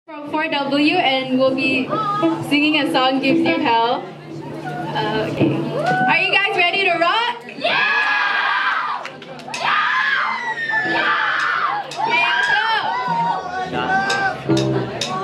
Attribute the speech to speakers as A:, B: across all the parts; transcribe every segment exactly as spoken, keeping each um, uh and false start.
A: From four W, and we'll be singing a song, Gives You Hell. Uh, okay. Are you guys ready to rock? Yeah! Yeah! Yeah! Okay, let's go!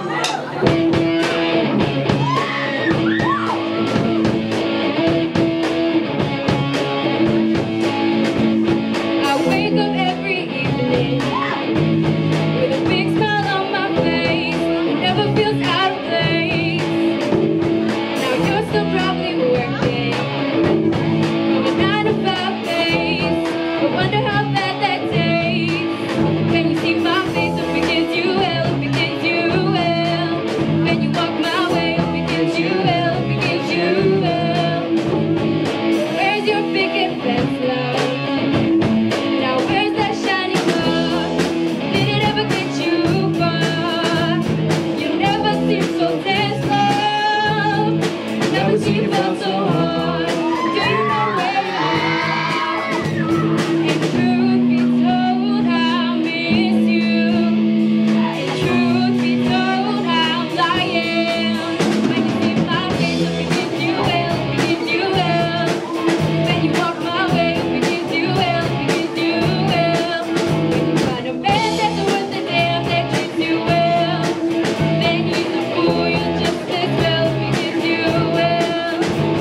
A: I wake up every evening with a big smile on my face. It never feels out of place. Now you're still probably working from a nine to five place. I wonder how bad that tastes. When you see my face, it begins you well, it begins you well. When you walk my way, it begins you well, it begins you well. Where's your picket fence, love? Now where's that shiny car? Did it ever get you far? You never seem so tense, love. Never seem felt so hard. Do you know where you are? And truth be told, I miss you. And truth be told, I'm lying. When you see my face, it begins you well, it begins you well. When you walk my way, it begins you well, it begins you well. When you find a man that's worth the damn, that treats you well, then he's a fool, you're just as well, it begins you well.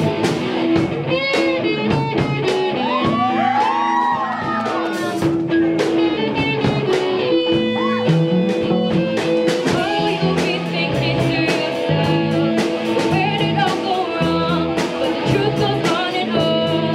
A: Oh, you'll be thinking to yourself, where did it all go wrong? But the truth goes on and on.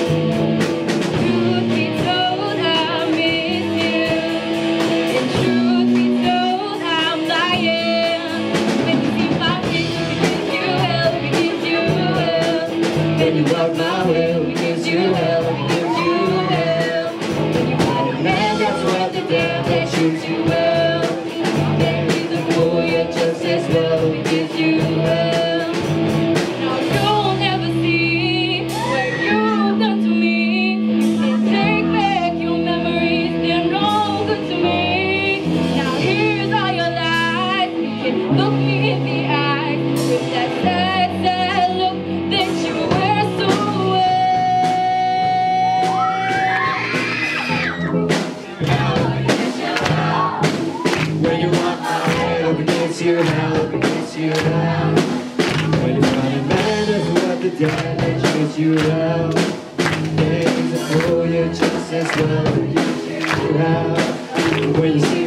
A: Truth be told, I miss you. And truth be told, I'm lying. When you see my face, it begins you well, it begins you well. When you walk my way, it begins you well, it begins you well. When you find a man that's worth the damn, that treats you well, then he's a fool, you're just as well, it begins you well. Now you'll never see what you've done to me. You can take back your memories, they're no good to me. Now here's all your lies. You can look me in the eyes with that sad, sad look that you wear so well.
B: When you walk my way, up against you now, up against you now. When you find a man that's worth the damn, that treats you well, then he's a fool, you're just as well, it gives you hell. When you see